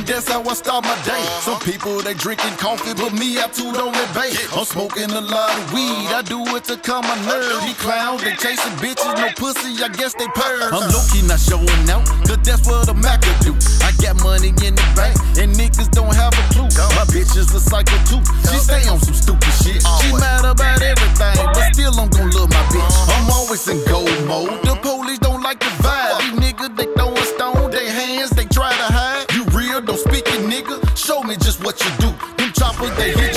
that's how I start my day. Some people, they drinking coffee, but me, I too on that bait. I'm smoking a lot of weed, I do it to calm my nerves. These clowns, they chasing bitches, no pussy, I guess they purrs. I'm low-key not showing out, cause that's what a Mac could do. I got money in the bank, and niggas don't have a clue. My bitch is a psycho too, she stay on some stupid shit. She mad about everything, but still I'm gon' love my bitch. I'm always in gold mode, the police don't like the vibe. These niggas, they throwing stone, they hands, they try to hide. You real, don't speak it, nigga, show me just what you do. Them choppers, they hit